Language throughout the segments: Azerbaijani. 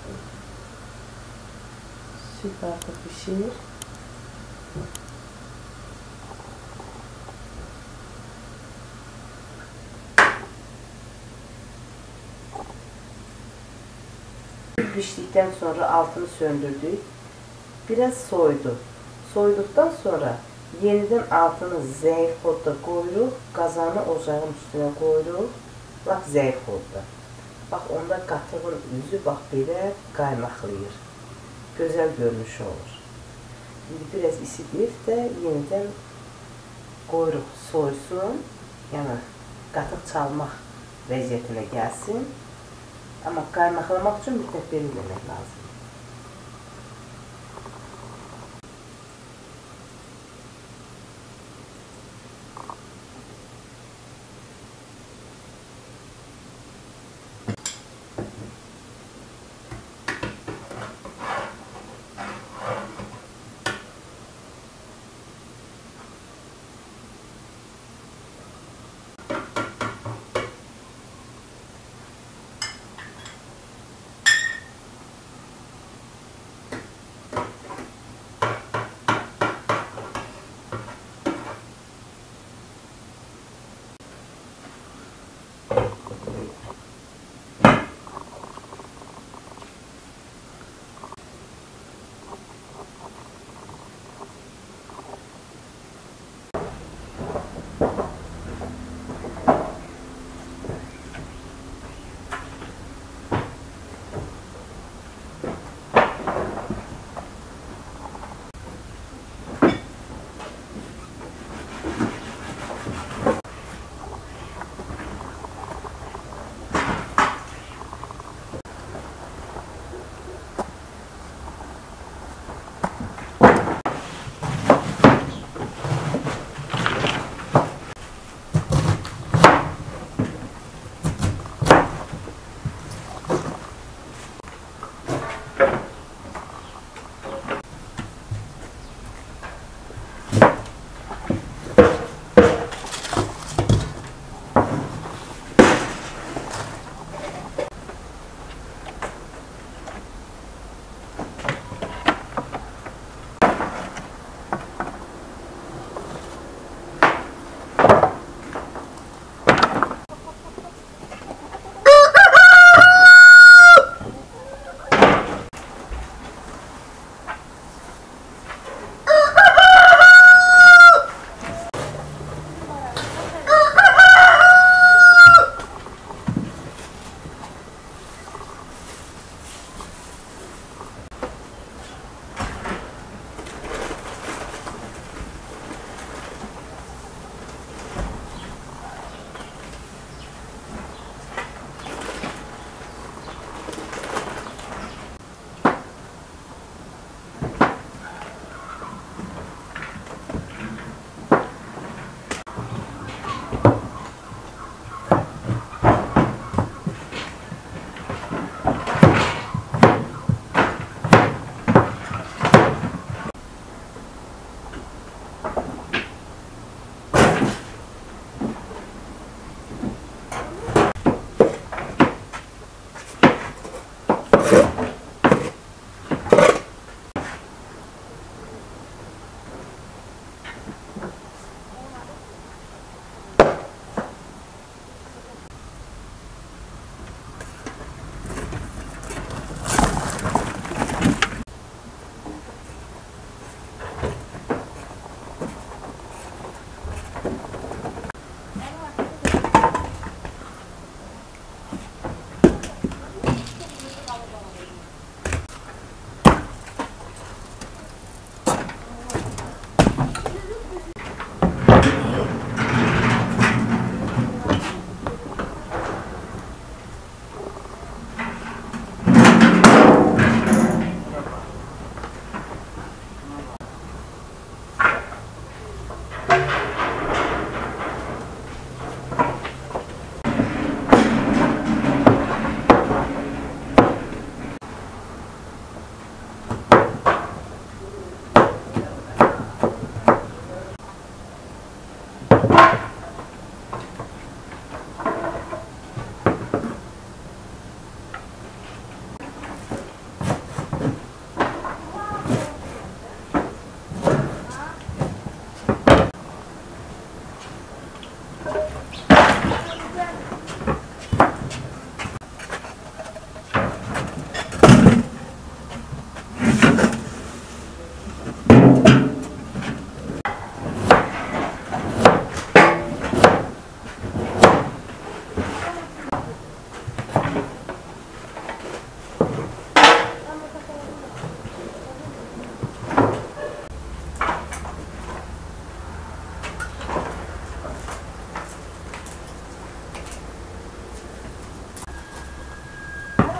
Süt artık pişir. Piştikten sonra altını söndürdük. Biraz soydu. Soyduktan sonra yeniden altını zayıf odda koyuruq. Qazanı ocağın üstüne koyuruq. Lap zayıf odda. Bax onda qatığın üzü bax belə qaymaqlayır. Gözəl görünüş olur. Biraz isidir də yeniden koyuruq soysun. Yəni qatıq çalmaq vəziyyətinə gəlsin. Amma qaymaqlamaq üçün mütləq belə eləmək lazım.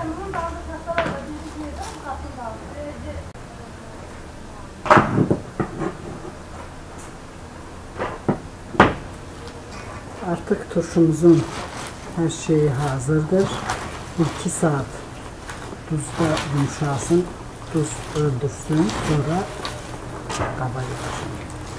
Artık turşumuzun her şeyi hazırdır. 2 saat tuzda yumuşasın, tuz öldürsün, sonra kaba yıkasın.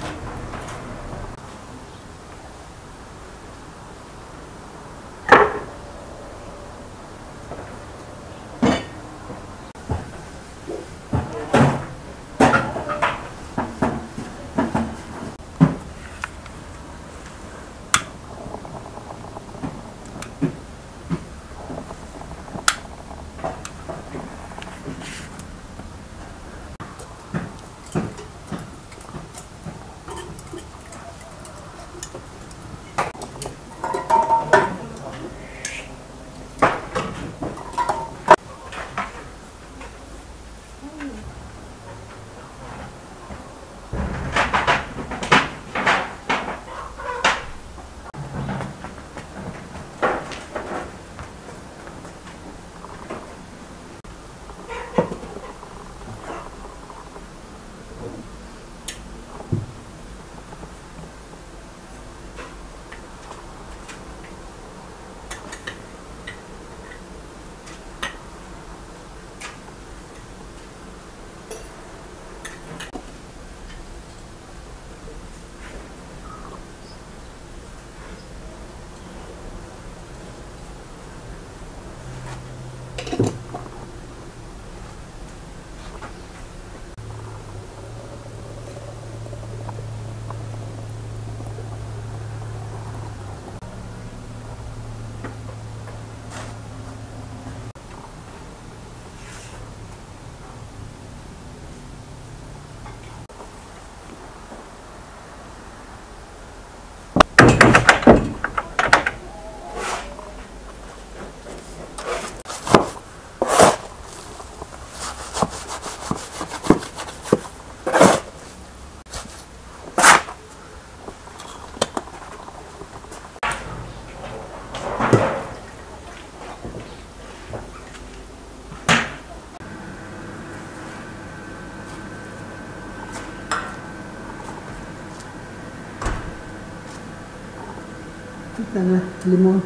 Bir tane limon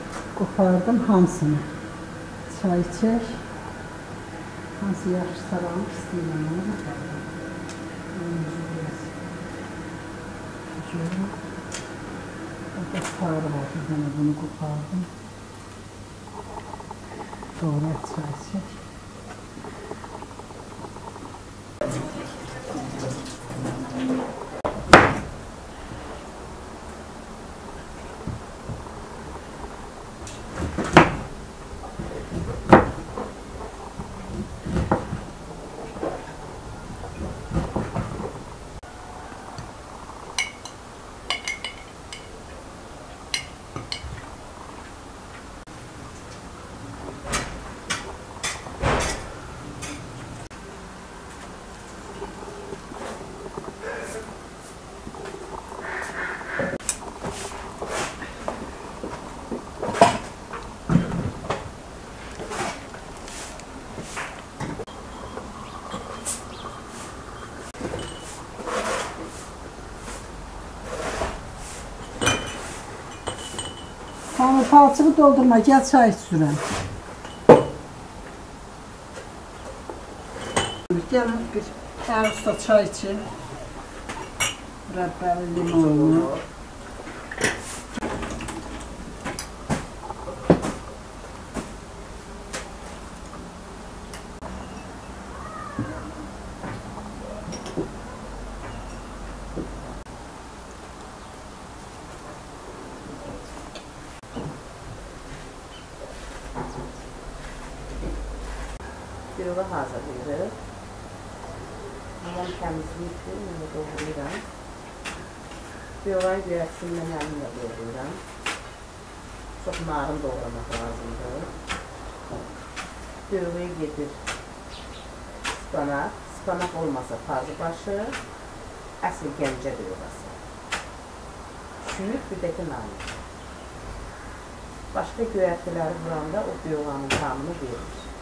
kopardım hamsını. Çay içer. Hamsı yaxşı saralmış istəyirəm onu bakalım. Orada sarı var. Bir tane bunu kopardım. Sonra çay içer. Tamam, palçığı doldurma, gel çay sürəm. Gəlin bir hər usta çay için. Rəbbəli limonlu. Dövga hazırlayırıq. Limon təmizləyib, bunu doğrayıram. Dövganı göyərsinlə əlimlə doğrayıram. Çox narın doğramaq lazımdır. Dövgayı gedir spanak. Spanak olmasa pazı başı, əsl Ganja dövgası. Şüyüb bir də ki nane. Başqa göyərtiləri vuranda o dövganın tamını verir.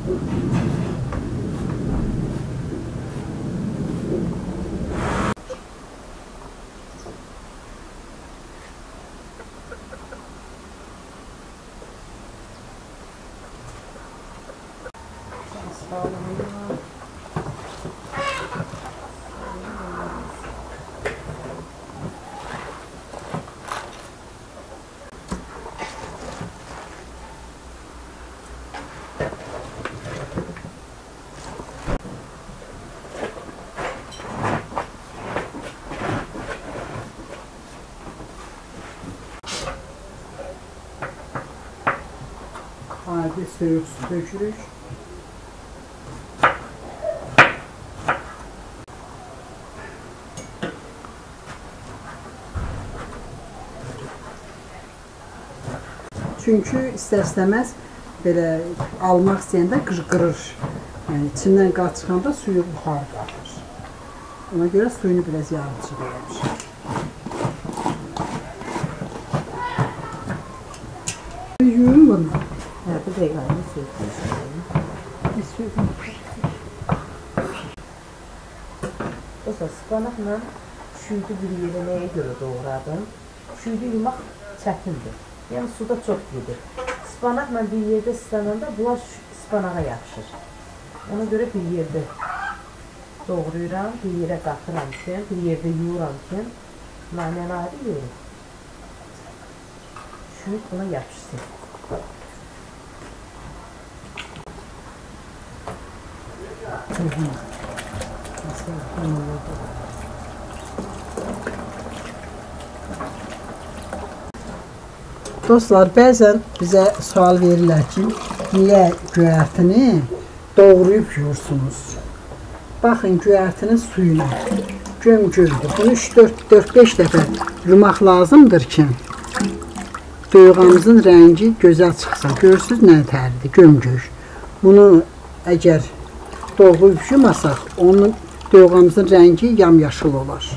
Adi soyuq su dökürük. Çünkü istər-istəməz belə almaq istəyəndə qırır. Yəni içindən qat çıxanda suyu buxar qalır. Ona görə suyunu biraz yarımçıq eləmişəm. Yuyum bunu. Bu dəqiqəni söyləyəcəm. Bir suyum. Dostlar, spanaqla şüydü bir yerə nəyə görə doğradım? Şüydü yumaq çətindir. Yəni suda çox gedir. Spanaqla bir yerdə ıslananda bunlar spanağa yapışır. Ona görə bir yerdə doğrayıram, bir yerə qatıram ki, bir yerdə yuyuram ki, namən ayrı yuyurum. Şüyd buna yapışsın. Dostlar, bəzən bizə sual verirlər ki, niyə göyərtini doğrayıb yuyursunuz? Baxın, göyərtinin suyuna göm-göydür. Bunu 4-5 dəfə yumaq lazımdır ki, dövğamızın rəngi gözəl çıxsın. Görürsünüz nə tərlidir, göm-göy. Bunu əgər doğrayıb yumasaq, onun dövğamızın rəngi yamyaşıl olar.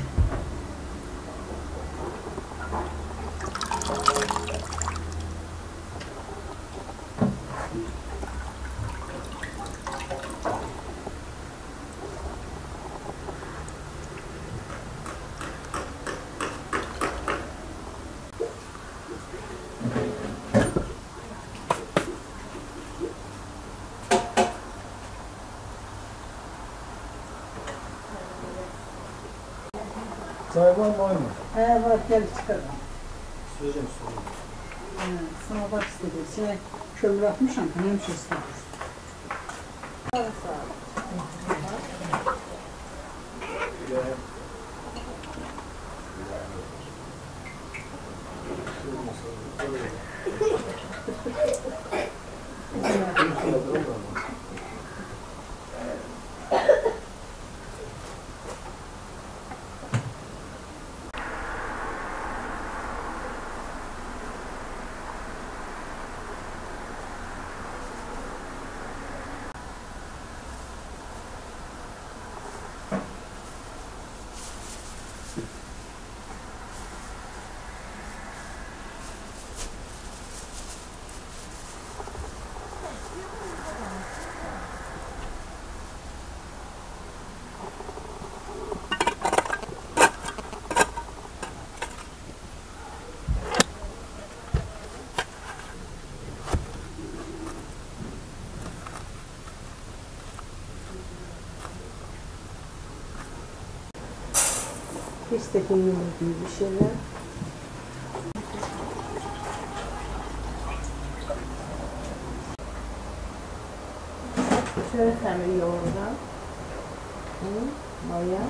Çay var mı? Var, gəl çıxarım. Söyleyeceğim. Sana bak istedim. Sənə kömür atmışam, həmişə istedim. Sağ ol. İstediğin yumurta gibi bir şeyler. Şöyle temel yoğurdan. Maya.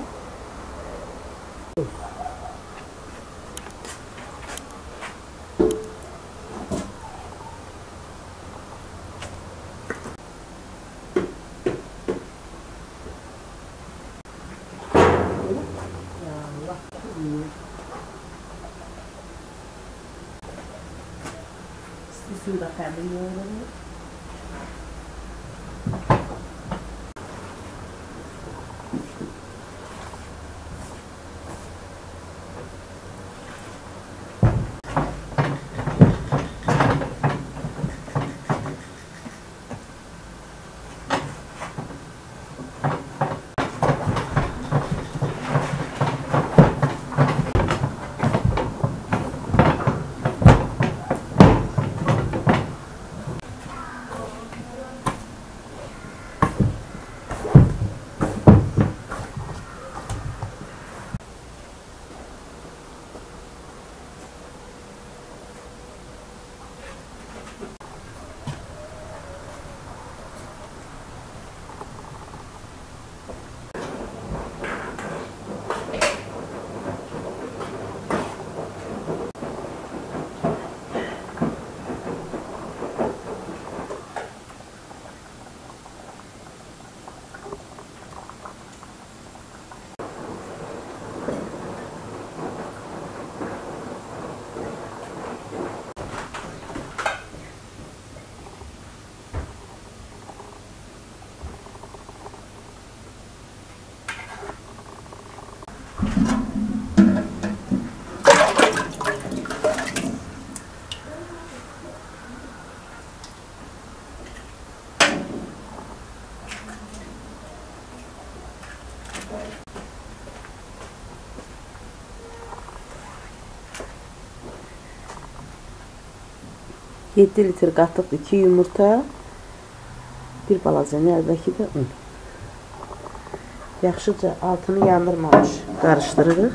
Suda temel yoğurdan. 7 litr qatıq, 2 yumurta, bir balaca nəlbəki də un. Yaxşıca altını yandırmamış qarışdırırıq.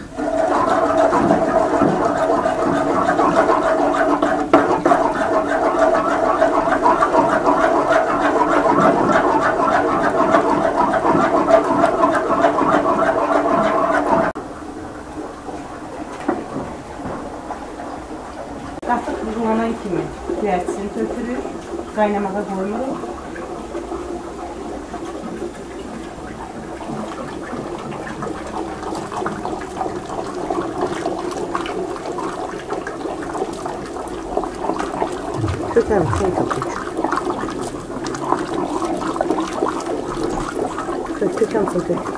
Qatıq buzlanan kimi göyərçisini tökürük, qaynamağa qoymuruq. Tökəlim, sen tök. Tökəm, sen tök.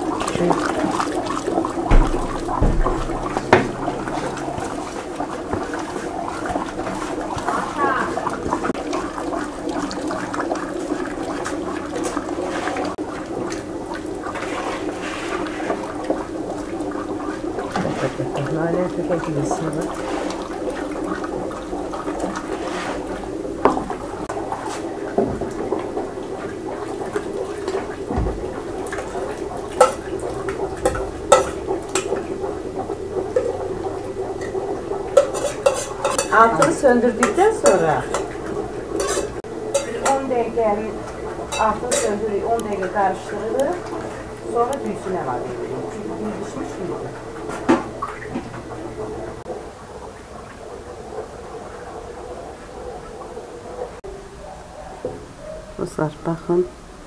Nane tökəcəksin var. Altını söndürdükten sonra bir 10 dakika altını söndürüp 10 dakika karıştırırız. Sonra düğsüne var. Çünkü pişmiş gibi. Dostlar baxın.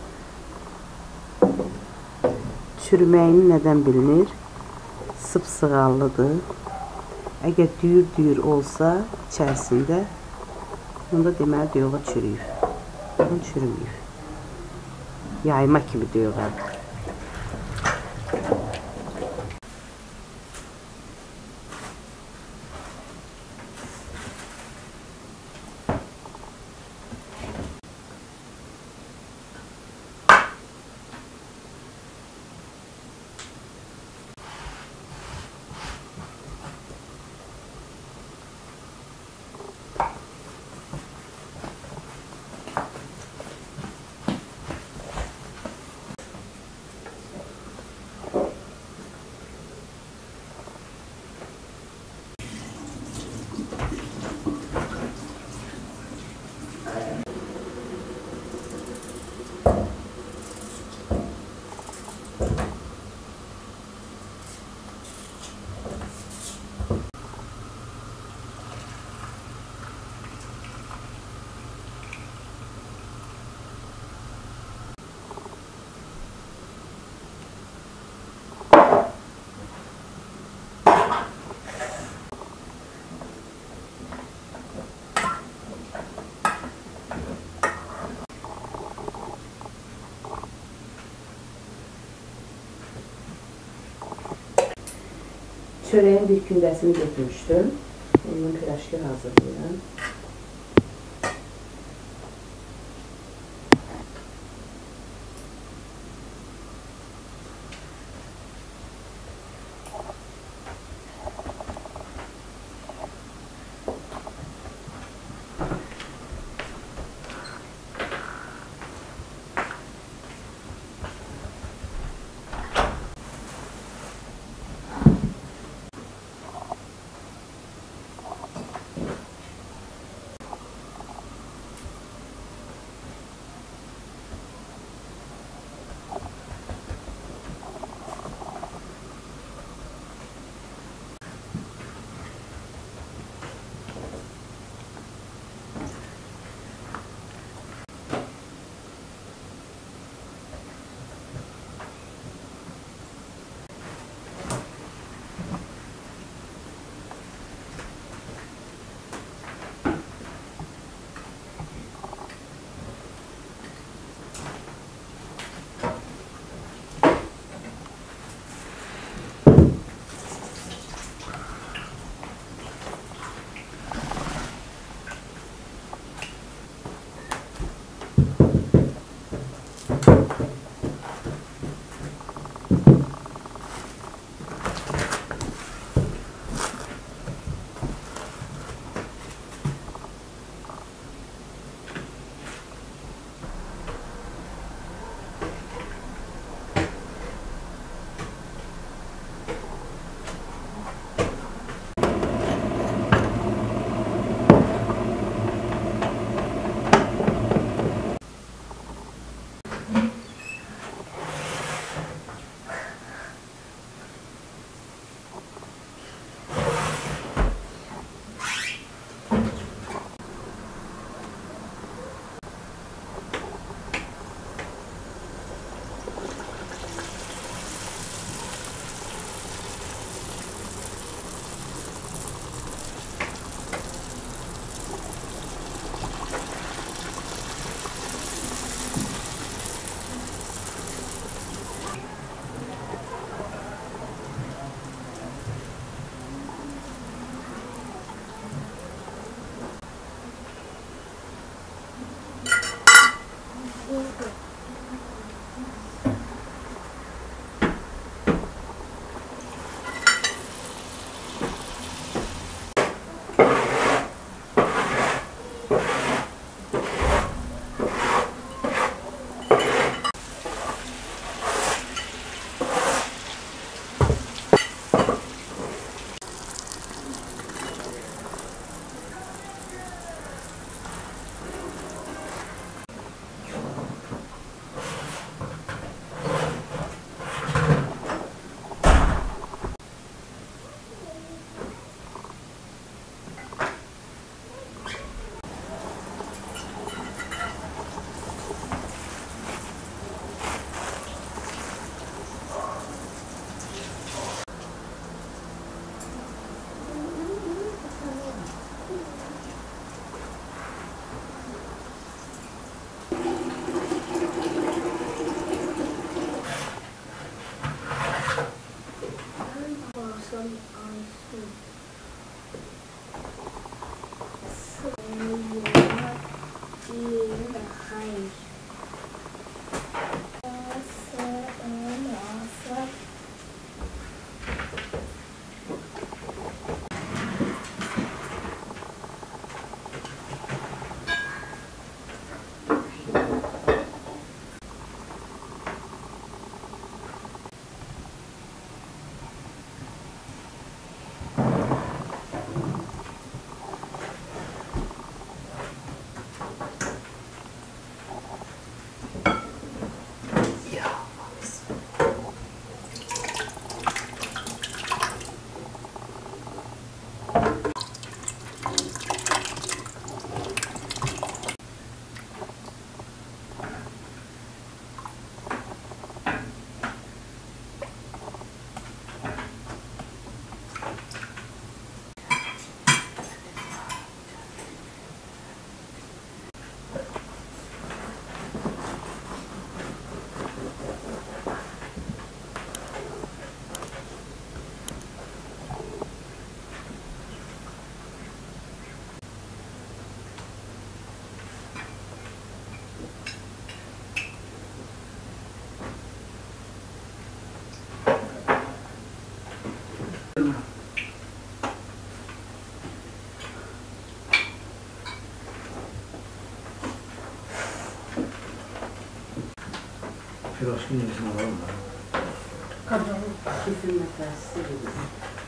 Çürüməyini nədən bilinir? Sıpsığallıdır. Əgər düyür olsa içərisində, onda deməli döyüğa çürüyür. Onun çürümüyür. Yayma kimi döyüğa. Çöreğin bir kündəsini götürmüştüm. Ondan piraşki hazırlayıram. Biraz gün izin alalım da. Kadın kesilmekten size